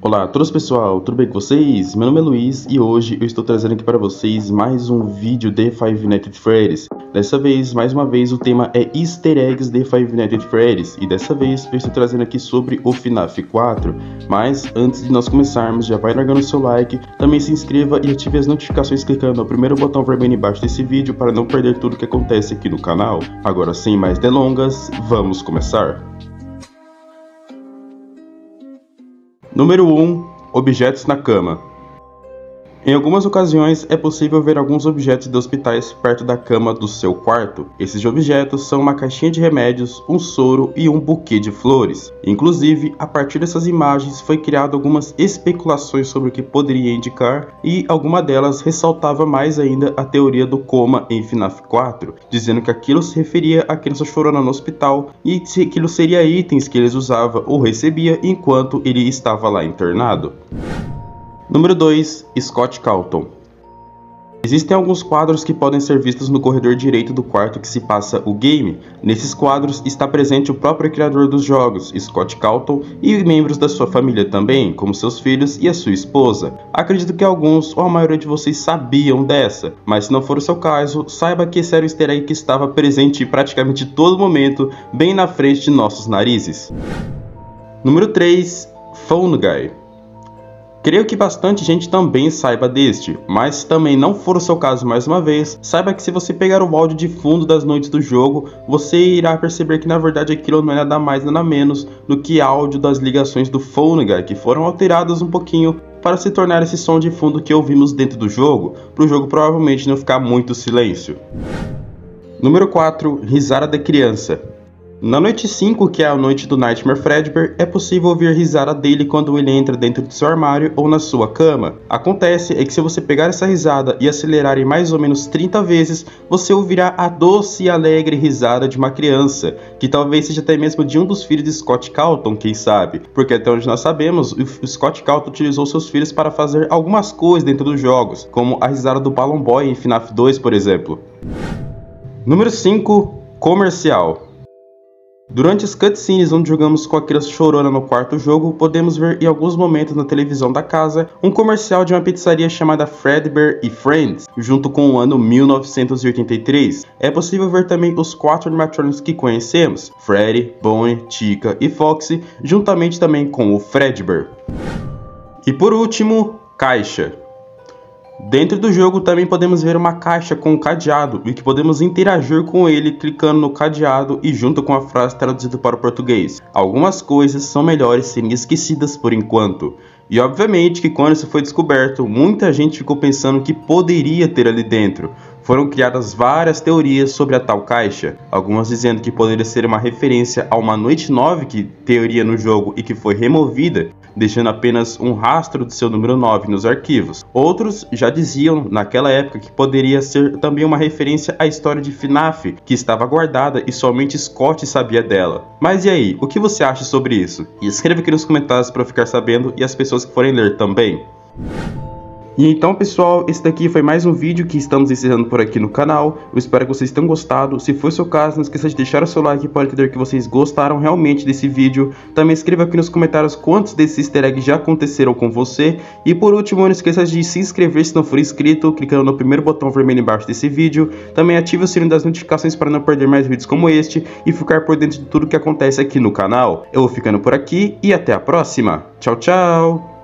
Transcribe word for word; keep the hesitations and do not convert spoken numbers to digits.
Olá a todos pessoal, tudo bem com vocês? Meu nome é Luiz e hoje eu estou trazendo aqui para vocês mais um vídeo de Five Nights at Freddy's. Dessa vez, mais uma vez, o tema é Easter Eggs de Five Nights at Freddy's e dessa vez eu estou trazendo aqui sobre o FNAF quatro. Mas antes de nós começarmos, já vai largando o seu like, também se inscreva e ative as notificações clicando no primeiro botão vermelho embaixo desse vídeo para não perder tudo que acontece aqui no canal. Agora sem mais delongas, vamos começar! Número um. Objetos na cama. Em algumas ocasiões é possível ver alguns objetos de hospitais perto da cama do seu quarto. Esses objetos são uma caixinha de remédios, um soro e um buquê de flores. Inclusive, a partir dessas imagens foi criado algumas especulações sobre o que poderia indicar e alguma delas ressaltava mais ainda a teoria do coma em FNAF quatro, dizendo que aquilo se referia à criança chorona no hospital e que aquilo seria itens que eles usavam ou recebia enquanto ele estava lá internado. Número dois. Scott Calton. Existem alguns quadros que podem ser vistos no corredor direito do quarto que se passa o game. Nesses quadros está presente o próprio criador dos jogos, Scott Calton, e membros da sua família também, como seus filhos e a sua esposa. Acredito que alguns ou a maioria de vocês sabiam dessa, mas se não for o seu caso, saiba que esse era o easter egg que estava presente em praticamente todo momento, bem na frente de nossos narizes. Número três. Phone Guy. Creio que bastante gente também saiba deste, mas se também não for o seu caso mais uma vez, saiba que se você pegar o áudio de fundo das noites do jogo, você irá perceber que na verdade aquilo não é nada mais nada menos do que áudio das ligações do Phone Guy, que foram alteradas um pouquinho para se tornar esse som de fundo que ouvimos dentro do jogo, para o jogo provavelmente não ficar muito silêncio. Número quatro. Risada de criança. Na noite cinco, que é a noite do Nightmare Fredbear, é possível ouvir a risada dele quando ele entra dentro do seu armário ou na sua cama. Acontece é que se você pegar essa risada e acelerar em mais ou menos trinta vezes, você ouvirá a doce e alegre risada de uma criança, que talvez seja até mesmo de um dos filhos de Scott Calton, quem sabe, porque até onde nós sabemos, o Scott Calton utilizou seus filhos para fazer algumas coisas dentro dos jogos, como a risada do Balloon Boy em FNAF dois, por exemplo. Número cinco. Comercial. Durante as cutscenes onde jogamos com a criança chorona no quarto jogo, podemos ver em alguns momentos na televisão da casa um comercial de uma pizzaria chamada Fredbear e Friends, junto com o ano mil novecentos e oitenta e três. É possível ver também os quatro animatronics que conhecemos, Freddy, Bonnie, Chica e Foxy, juntamente também com o Fredbear. E por último, caixa. Dentro do jogo também podemos ver uma caixa com um cadeado e que podemos interagir com ele clicando no cadeado e junto com a frase traduzida para o português. Algumas coisas são melhores serem esquecidas por enquanto. E obviamente que quando isso foi descoberto, muita gente ficou pensando que poderia ter ali dentro. Foram criadas várias teorias sobre a tal caixa, algumas dizendo que poderia ser uma referência a uma Noite nove que teoria no jogo e que foi removida, deixando apenas um rastro do seu número nove nos arquivos. Outros já diziam naquela época que poderia ser também uma referência à história de FNAF, que estava guardada e somente Scott sabia dela. Mas e aí, o que você acha sobre isso? E escreva aqui nos comentários para eu ficar sabendo e as pessoas que forem ler também. E então pessoal, esse daqui foi mais um vídeo que estamos encerrando por aqui no canal. Eu espero que vocês tenham gostado. Se for o seu caso, não esqueça de deixar o seu like para entender que vocês gostaram realmente desse vídeo. Também escreva aqui nos comentários quantos desses easter eggs já aconteceram com você. E por último, não esqueça de se inscrever se não for inscrito, clicando no primeiro botão vermelho embaixo desse vídeo. Também ative o sininho das notificações para não perder mais vídeos como este e ficar por dentro de tudo que acontece aqui no canal. Eu vou ficando por aqui e até a próxima. Tchau, tchau!